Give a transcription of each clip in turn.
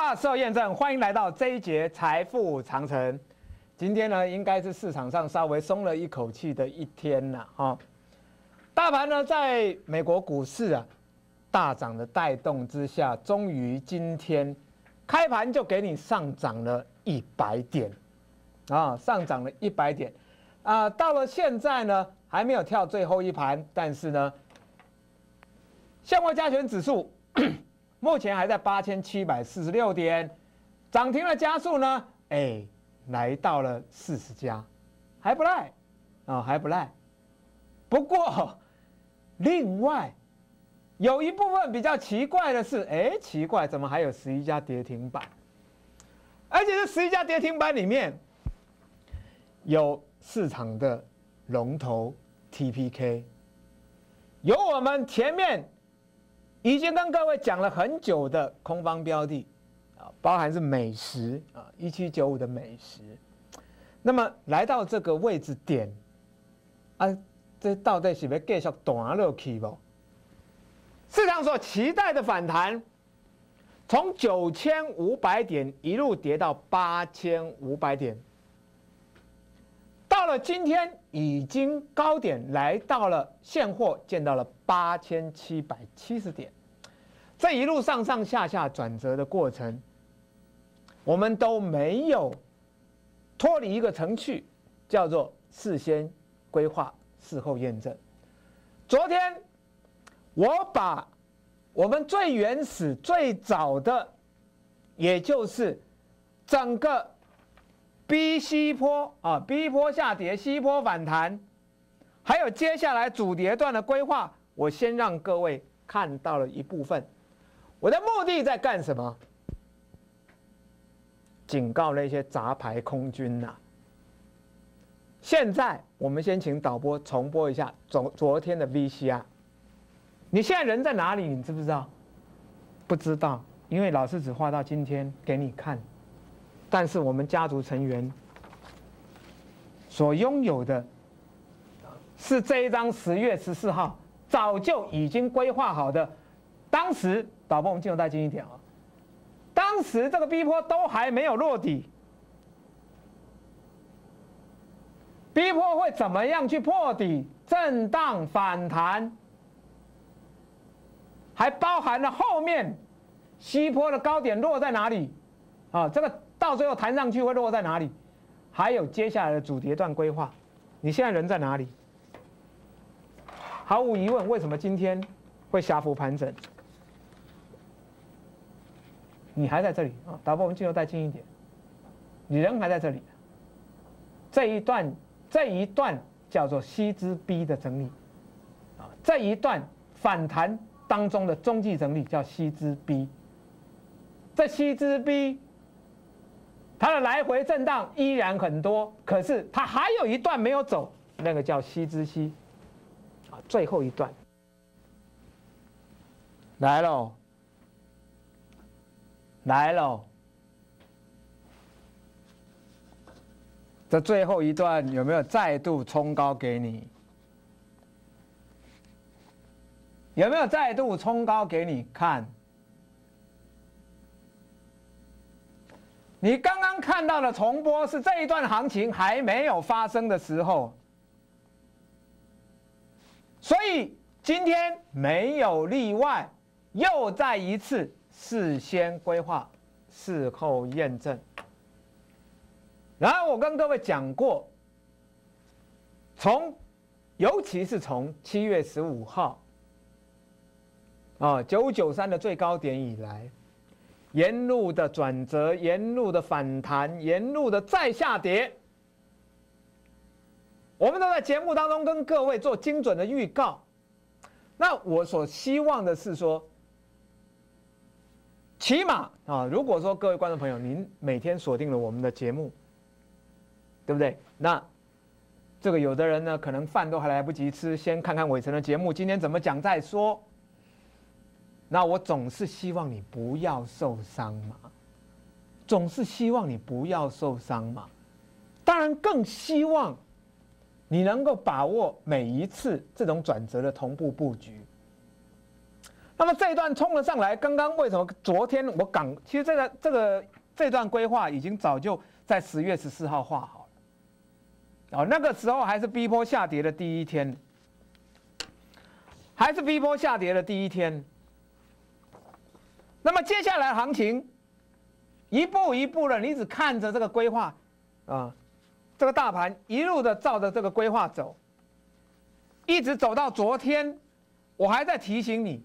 家事后验证，欢迎来到这一节财富长城。今天呢，应该是市场上稍微松了一口气的一天了哈。大盘呢，在美国股市啊大涨的带动之下，终于今天开盘就给你上涨了100点啊，上涨了100点啊。到了现在呢，还没有跳最后一盘，但是呢，现货加权指数目前还在8746点，涨停的家数呢，来到了40家，还不赖啊，还不赖。不过，另外有一部分比较奇怪的是，奇怪，怎么还有11家跌停板？而且这11家跌停板里面，有市场的龙头 TPK， 有我们前面已经跟各位讲了很久的空方标的啊，包含是美食啊，1795的美食。那么来到这个位置点啊，这到底是要继续弹下去不？市场所期待的反弹，从9500点一路跌到8500点，到了今天已经高点来到了现货见到了8770点，这一路上上下下转折的过程，我们都没有脱离一个程序，叫做事先规划，事后验证。昨天我把我们最原始、最早的，也就是整个 B 波啊 ，B 波下跌，C 波反弹，还有接下来主跌段的规划，我先让各位看到了一部分。我的目的在干什么？警告那些杂牌空军呐！现在我们先请导播重播一下昨天的 VCR。你现在人在哪里？你知不知道？不知道，因为老师只画到今天给你看。但是我们家族成员所拥有的，是这一张10月14号早就已经规划好的。当时导播，我们镜头带近一点啊。当时这个 B 波都还没有落底 ，B 波会怎么样去破底？震荡反弹，还包含了后面 C 波的高点落在哪里？啊，这个到最后弹上去会落在哪里？还有接下来的主跌段规划，你现在人在哪里？毫无疑问，为什么今天会狭幅盘整？你还在这里啊！导播，我们镜头带近一点，你人还在这里。这一段叫做 C 之 B 的整理啊，这一段反弹当中的中继整理叫 C 之 B。这 C 之 B， 它的来回震荡依然很多，可是它还有一段没有走，那个叫 C 之 C 啊，最后一段来喽。来了，这最后一段有没有再度冲高给你？有没有再度冲高给你看？你刚刚看到的重播是这一段行情还没有发生的时候，所以今天没有例外，又再一次事先规划，事后验证。然后我跟各位讲过，尤其是从7月15号9593的最高点以来，沿路的转折，沿路的反弹，沿路的再下跌，我们都在节目当中跟各位做精准的预告。那我所希望的是说，起码啊，如果说各位观众朋友，您每天锁定了我们的节目，对不对？那这个有的人呢，可能饭都还来不及吃，先看看伟成的节目，今天怎么讲再说。那我总是希望你不要受伤嘛，总是希望你不要受伤嘛。当然更希望你能够把握每一次这种转折的同步布局。 那么这一段冲了上来，刚刚为什么昨天其实这段规划已经早就在10月14号画好了，哦，那个时候还是 B 波下跌的第一天，那么接下来行情一步一步的，你只看着这个规划啊，这个大盘一路的照着这个规划走，一直走到昨天，我还在提醒你。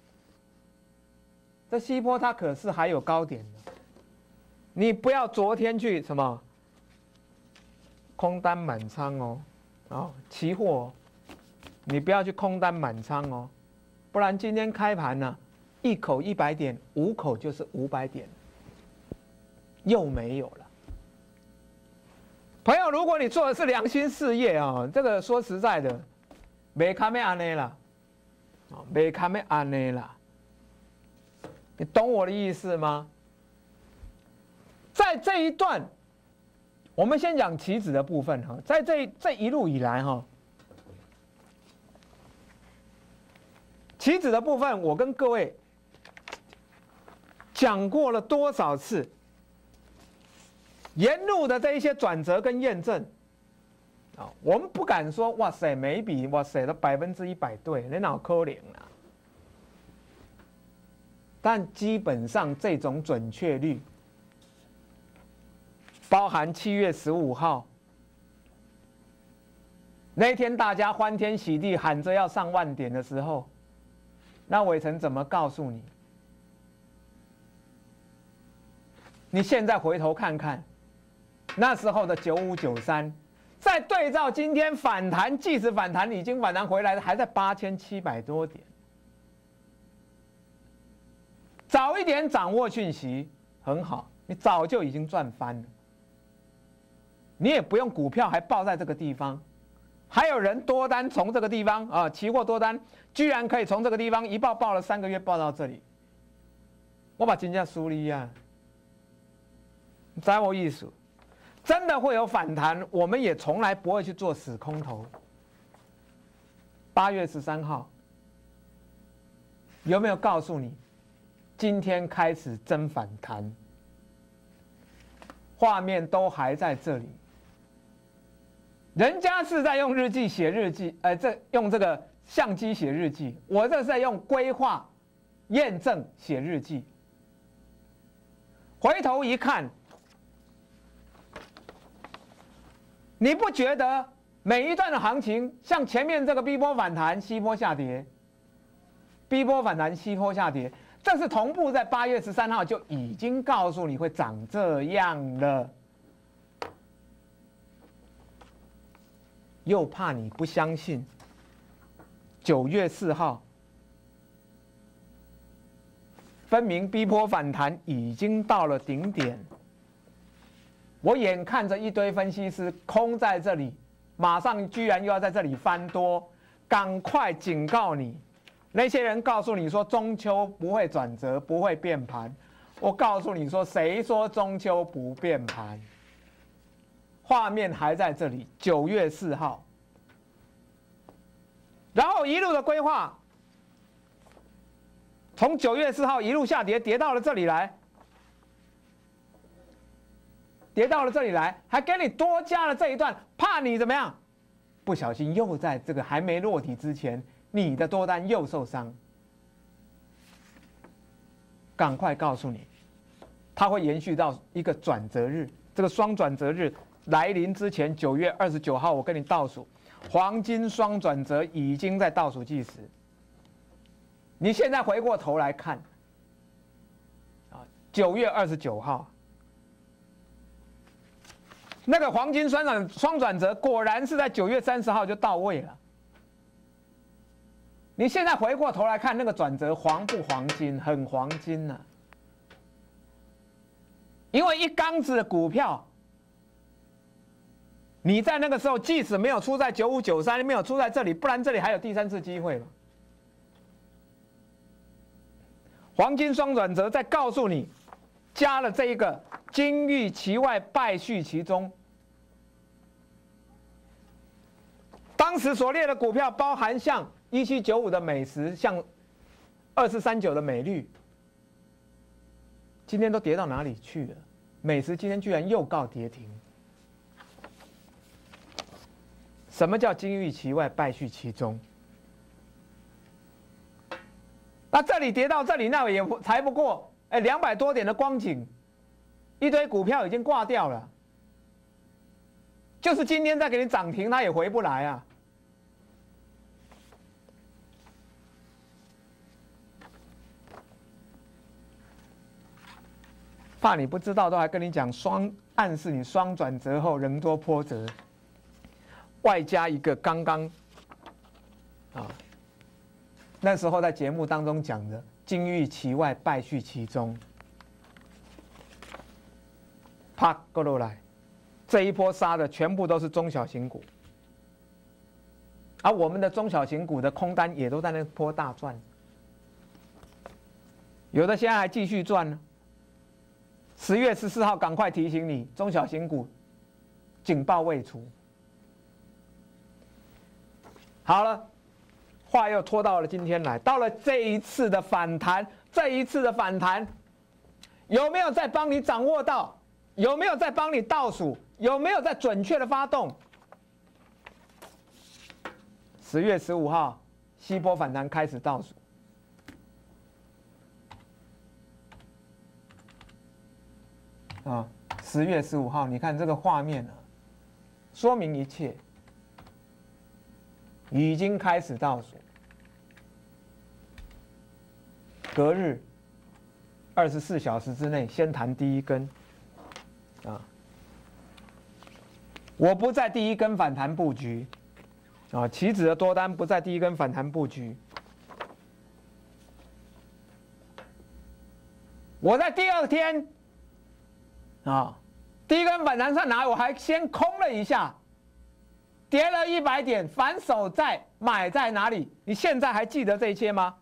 这西波它可是还有高点的，你不要昨天去什么空单满仓哦，哦，期货哦，你不要去空单满仓哦，不然今天开盘呢，一口100点，5口就是500点，又没有了。朋友，如果你做的是良心事业啊，这个说实在的，没看没安内啦，没看没安内啦。你懂我的意思吗？在这一段，我们先讲期指的部分哈，在这一路以来哈，期指的部分，我跟各位讲过了多少次，沿路的这一些转折跟验证，啊，我们不敢说哇塞每一笔哇塞都100%对，你哪有可能啊？但基本上这种准确率，包含7月15号那天大家欢天喜地喊着要上万点的时候，那伟成怎么告诉你？你现在回头看看，那时候的9593，再对照今天反弹，即使反弹已经反弹回来了，还在8700多点。早一点掌握讯息很好，你早就已经赚翻了。你也不用股票还抱在这个地方，还有人多单从这个地方啊，期货多单居然可以从这个地方一抱了3个月，抱到这里。我把金价梳理啊，你知我意思？真的会有反弹，我们也从来不会去做死空头。8月13号有没有告诉你？今天开始真反弹，画面都还在这里。人家是在用日记写日记，用这个相机写日记，我这是在用规划验证写日记。回头一看，你不觉得每一段的行情，像前面这个 B 波反弹、西波下跌 ，B 波反弹、西波下跌。这是同步在8月13号就已经告诉你会长这样了，又怕你不相信。9月4号，分明 B 波反弹已经到了顶点，我眼看着一堆分析师空在这里，马上居然又要在这里翻多，赶快警告你。那些人告诉你说中秋不会转折，不会变盘，我告诉你说，谁说中秋不变盘？画面还在这里，9月4号，然后一路的规划，从9月4号一路下跌，跌到了这里来，还给你多加了这一段，怕你怎么样？不小心又在这个还没落底之前。你的多单又受伤，赶快告诉你，它会延续到一个转折日，这个双转折日来临之前，9月29号，我跟你倒数，黄金双转折已经在倒数计时。你现在回过头来看，啊，9月29号，那个黄金双转折果然是在9月30号就到位了。你现在回过头来看那个转折黄不黄金？很黄金呐、啊！因为一缸子的股票，你在那个时候即使没有出在9593，没有出在这里，不然这里还有第3次机会嘛。黄金双转折再告诉你，加了这一个金玉其外，败絮其中。当时所列的股票包含像1795的美食，像 2439的美绿，今天都跌到哪里去了？美食今天居然又告跌停。什么叫金玉其外，败絮其中？那这里跌到这里，那也才不过200多点的光景，一堆股票已经挂掉了。就是今天再给你涨停，它也回不来啊。怕你不知道，都还跟你讲暗示你双转折后人多波折，外加一个刚刚那时候在节目当中讲的金玉其外，败絮其中，啪过落来，这一波杀的全部都是中小型股，而我们的中小型股的空单也都在那波大赚，有的现在还继续赚呢。10月14号，赶快提醒你，中小型股警报未除。好了，话又拖到了今天来，到了这一次的反弹，有没有在帮你掌握到？有没有在帮你倒数？有没有在准确的发动？10月15号，西波反弹开始倒数。10月15号，你看这个画面啊，说明一切，已经开始倒数。隔日24小时之内先弹第一根，我不在第一根反弹布局，期指的多单不在第一根反弹布局，我在第二天。第一根反弹上来，我还先空了一下，跌了100点，反手再买在哪里？你现在还记得这些吗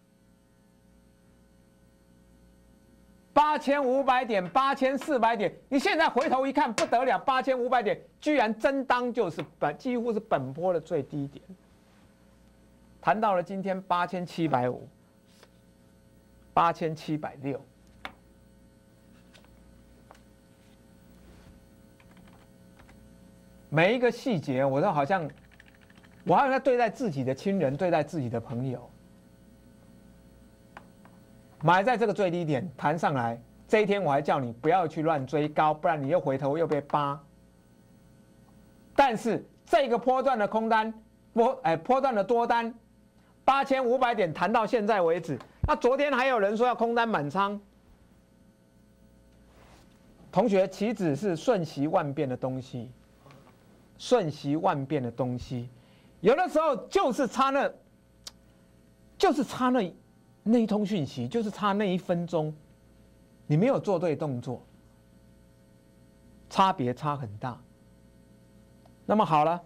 ？8500点、8400点，你现在回头一看不得了，8500点居然真当就是几乎是本波的最低点，谈到了今天8750、8760。每一个细节，我好像在对待自己的亲人，对待自己的朋友。买在这个最低点弹上来，这一天我还叫你不要去乱追高，不然你又回头又被扒。但是这个波段的空单，波段的多单，8500点弹到现在为止，那昨天还有人说要空单满仓。同学，期指是瞬息万变的东西。瞬息万变的东西，有的时候就是差那一通讯息，就是差那1分钟，你没有做对动作，差别差很大。那么好了，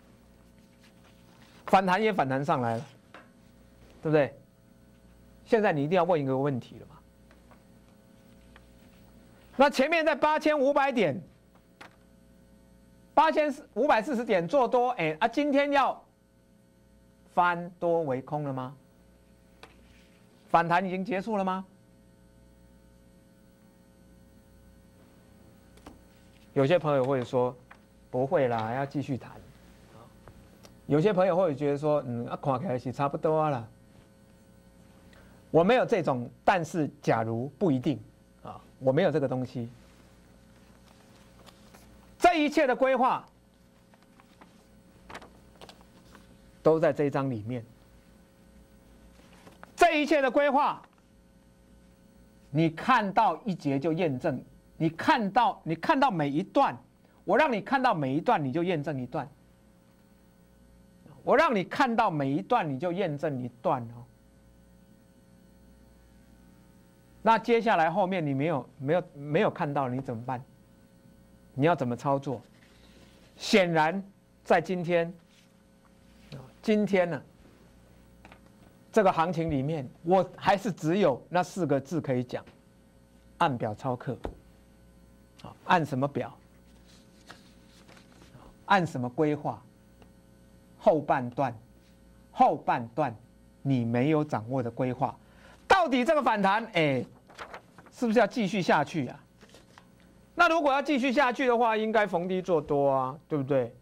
反弹也反弹上来了，对不对？现在你一定要问一个问题了嘛？那前面在8500点。8540点做多，今天要翻多为空了吗？反弹已经结束了吗？有些朋友会说不会啦，要继续谈。有些朋友会觉得说，看起来是差不多了。我没有这种，但是假如不一定我没有这个东西。这一切的规划都在这一章里面。这一切的规划，你看到一节就验证，你看到每一段，我让你看到每一段，你就验证一段。我让你看到每一段，你就验证一段哦。那接下来后面你没有看到，你怎么办？你要怎么操作？显然，在今天呢，这个行情里面，我还是只有那4个字可以讲：按表操课。按什么表？按什么规划？后半段你没有掌握的规划， 到底这个反弹，是不是要继续下去啊？那如果要继续下去的话，应该逢低做多啊，对不对？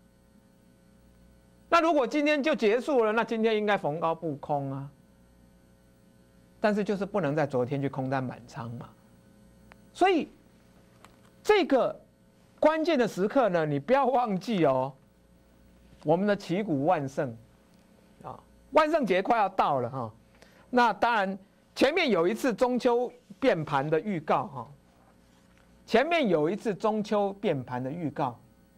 那如果今天就结束了，那今天应该逢高布空啊。但是就是不能在昨天去空单满仓嘛。所以这个关键的时刻呢，你不要忘记哦，我们的旗鼓万圣啊，万圣节快要到了哈。那当然，前面有一次中秋变盘的预告哈。前面有一次中秋变盘的预告，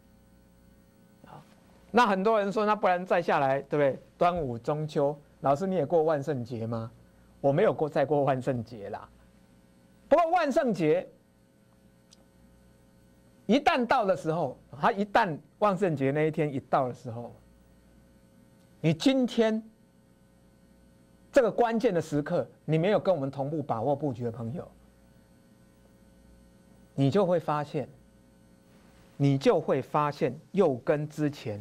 那很多人说，那不然再下来，对不对？端午、中秋，老师你也过万圣节吗？我没有再过万圣节啦。不过万圣节一旦到的时候，它一旦万圣节那一天一到的时候，你今天这个关键的时刻，你没有跟我们同步把握布局的朋友。你就会发现，又跟之前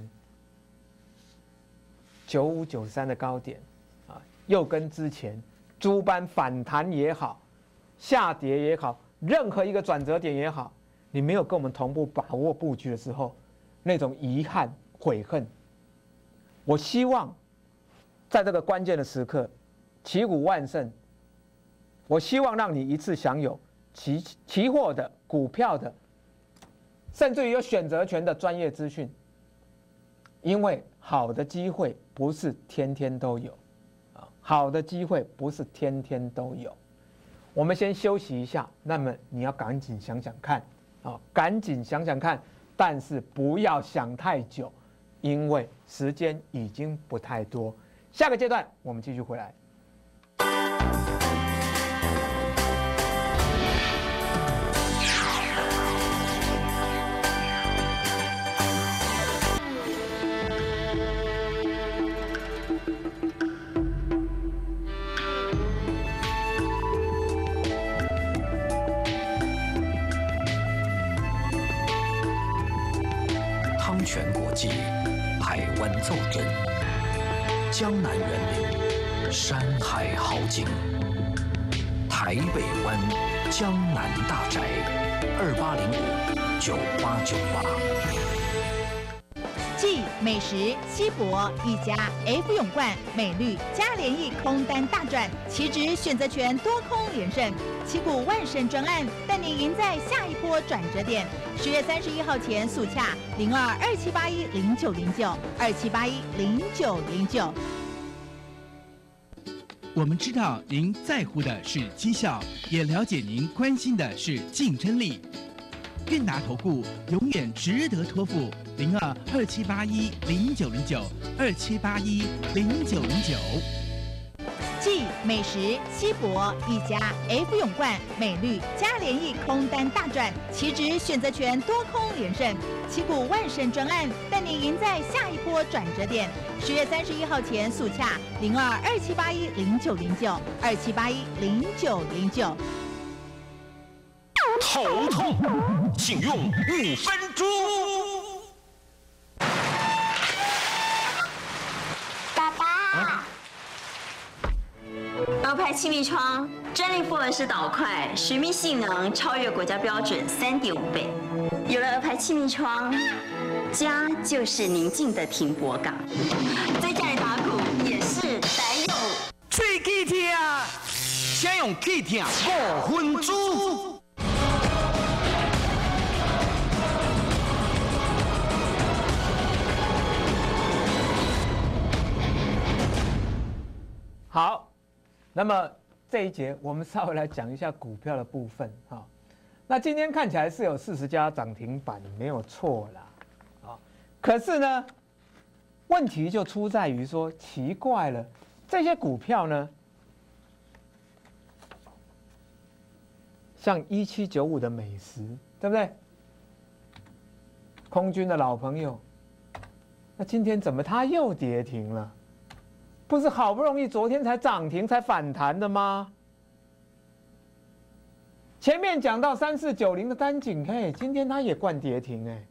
9593的高点啊，又跟之前诸般反弹也好，下跌也好，任何一个转折点也好，你没有跟我们同步把握布局的时候，那种遗憾、悔恨，我希望在这个关键的时刻，旗鼓万圣，我希望让你一次享有期货的。股票的，甚至于有选择权的专业资讯，因为好的机会不是天天都有，好的机会不是天天都有。我们先休息一下，那么你要赶紧想想看，赶紧想想看，但是不要想太久，因为时间已经不太多。下个阶段我们继续回来。 全国际台湾奏阵，江南园林山海豪景，台北湾江南大宅，28059898。 继美食、西博、一家 F 永冠、美绿、嘉联益空单大赚，期指选择权多空连胜，旗鼓万圣专案带你赢在下一波转折点。10月31号前速洽022781090927810909。 我们知道您在乎的是绩效，也了解您关心的是竞争力。韵达投顾永远值得托付，022781090927810909。 继美食、西博、一家 F 永冠、美绿、嘉联益空单大赚，期指选择权多空连胜，旗鼓万圣专案带你赢在下一波转折点。10月31号前速洽022781090927810909。 头痛，请用5分钟。 爸爸，鹅牌气密窗专利复合式导块，水密性能超越国家标准3.5倍。有了鹅牌气密窗，家就是宁静的停泊港。在家里打鼓也是得用喙齿痛，请用齿痛5分钟。 好，那么这一节我们稍微来讲一下股票的部分哈。那今天看起来是有40家涨停板，没有错啦，啊，可是呢，问题就出在于说，奇怪了，这些股票呢，像1795的美食，对不对？空军的老朋友，那今天怎么它又跌停了？不是好不容易昨天才涨停才反弹的吗？前面讲到3490的单景 K， 今天它也灌跌停哎，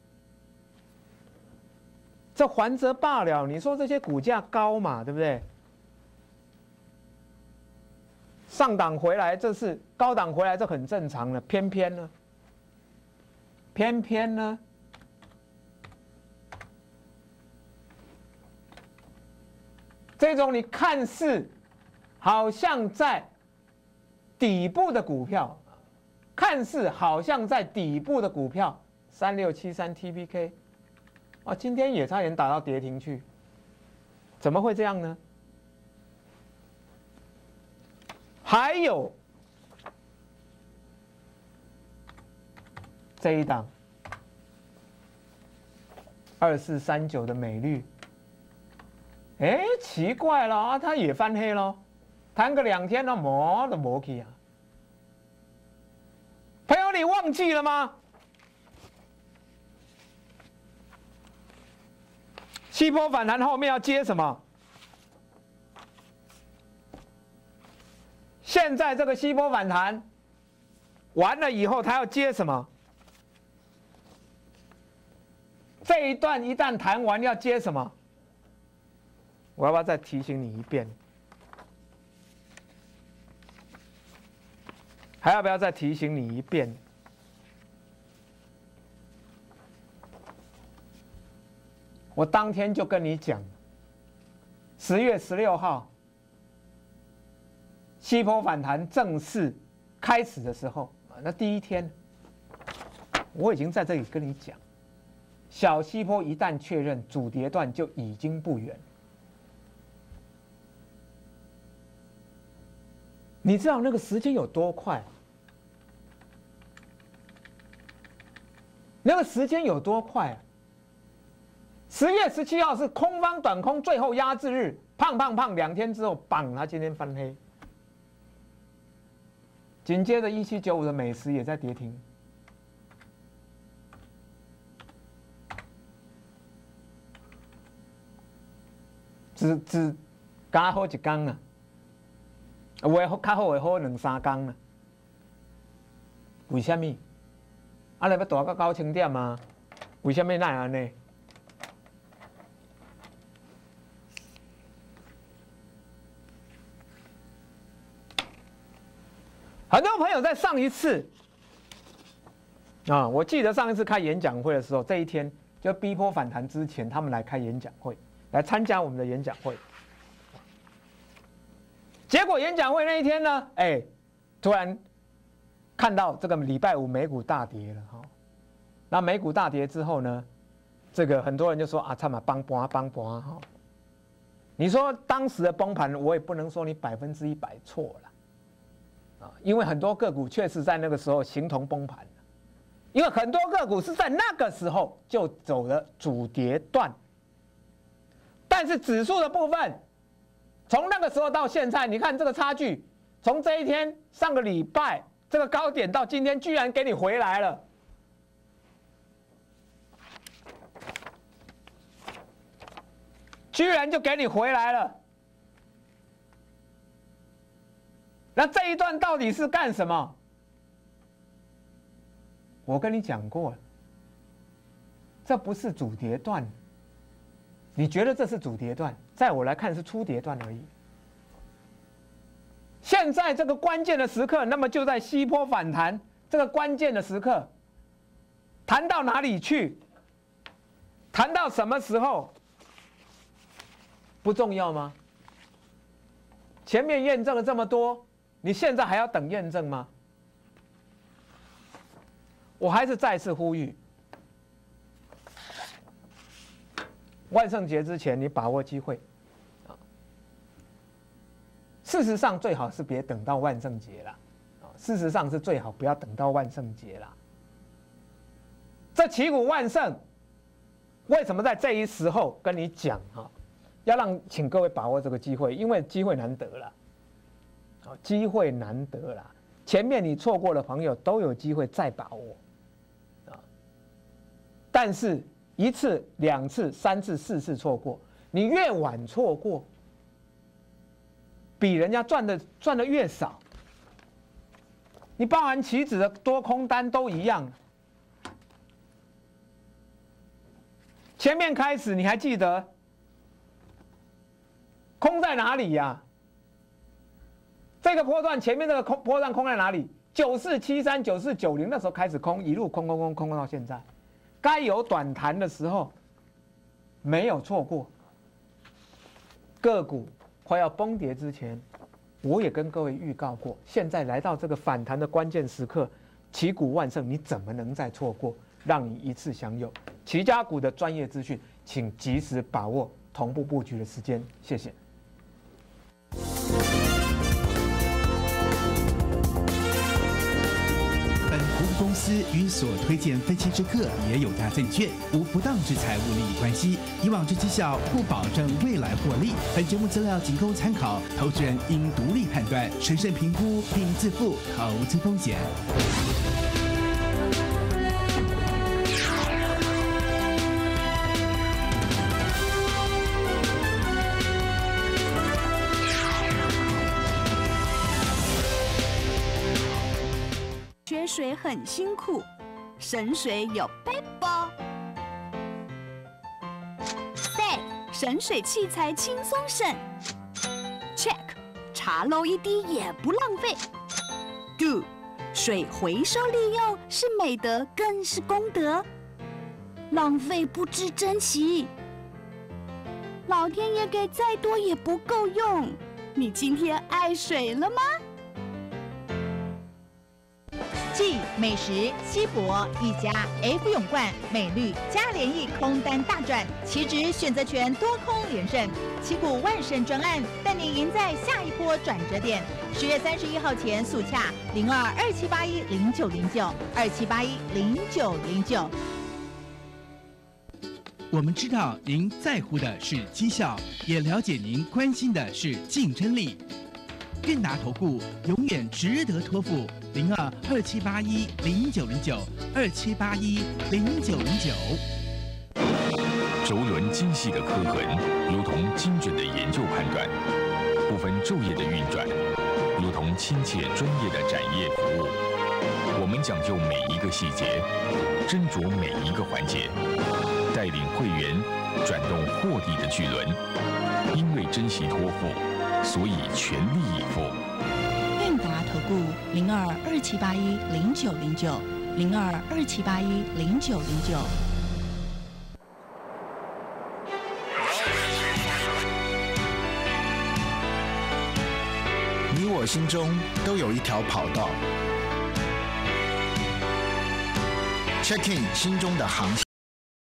这还则罢了，你说这些股价高嘛，对不对上档回来，这是高档回来，这很正常的。偏偏呢，这种你看似好像在底部的股票，看似好像在底部的股票，3673 TPK， 啊，今天也差点打到跌停去，怎么会这样呢？还有这一档2439的美绿，哎，奇怪了啊，它也翻黑了，弹个2天了，毛都没去啊！朋友，你忘记了吗？西波反弹后面要接什么？现在这个西波反弹完了以后，它要接什么？这一段一旦弹完，要接什么？我要不要再提醒你一遍？还要不要再提醒你一遍？我当天就跟你讲，10月16号。西波反弹正式开始的时候，那第一天，我已经在这里跟你讲，小西波一旦确认，主跌段就已经不远。你知道那个时间有多快？那个时间有多快？10月17号是空方短空最后压制日，胖2天之后，绑它今天翻黑。紧接着1795的美食也在跌停，只加好1天啊，有较好的好2、3天啊。为什么？啊，你要大到9000点啊？为什么那样呢？很多朋友在上一次啊，我记得上一次开演讲会的时候，这一天就逼迫反弹之前，他们来开演讲会，来参加我们的演讲会。结果演讲会那一天呢，哎，突然看到这个礼拜五美股大跌了哈。那美股大跌之后呢，这个很多人就说啊，他妈帮哈。你说当时的崩盘，我也不能说你100%错了。因为很多个股确实在那个时候形同崩盘，因为很多个股是在那个时候就走了主跌段，但是指数的部分，从那个时候到现在，你看这个差距，从这一天上个礼拜这个高点到今天，居然给你回来了，居然就给你回来了。那这一段到底是干什么？我跟你讲过了，这不是主跌段。你觉得这是主跌段，在我来看是初跌段而已。现在这个关键的时刻，那么就在西波反弹这个关键的时刻，弹到哪里去？弹到什么时候？不重要吗？前面验证了这么多。你现在还要等验证吗？我还是再次呼吁，万圣节之前你把握机会。事实上，最好是别等到万圣节了。事实上是最好不要等到万圣节了。这旗鼓万圣，为什么在这一时候跟你讲啊？要请各位把握这个机会，因为机会难得了。机会难得啦，前面你错过的朋友都有机会再把握，但是1次、2次、3次、4次错过，你越晚错过，比人家赚的越少。你包含期指的多空单都一样。前面开始你还记得空在哪里呀？这这个波段前面这个波段空在哪里？9473、9490那时候开始空，一路空到现在，该有短弹的时候没有错过。个股快要崩跌之前，我也跟各位预告过，现在来到这个反弹的关键时刻，旗鼓万盛，你怎么能再错过？让你一次享有旗家股的专业资讯，请及时把握同步布局的时间，谢谢。 本服务公司与所推荐分期之客也有价证券无不当之财务利益关系，以往之绩效不保证未来获利。本节目资料仅供参考，投资人应独立判断、审慎评估并自负投资风险。 缺水很辛苦，省水有 paper。say 省水器材轻松省。check 茶漏一滴也不浪费。do 水回收利用是美德更是功德，浪费不知珍惜。老天爷给再多也不够用，你今天爱水了吗？ 继美食、西博、一家、F 永冠、美绿、嘉联益空单大赚，期指选择权多空连胜，旗鼓万胜专案带你赢在下一波转折点。10月31号前速洽02-2781-0909，2781-0909。 我们知道您在乎的是绩效，也了解您关心的是竞争力。韵达投顾永远值得托付，02-2781-0909，2781-0909。 轴轮精细的刻痕，如同精准的研究判断，不分昼夜的运转，如同亲切专业的展业服务。我们讲究每一个细节，斟酌每一个环节，带领会员转动获利的巨轮。因为珍惜托付，所以全力以赴。 韵达投顾02-2781-0909，02-2781-0909。 你我心中都有一条跑道。Check in 心中的航线。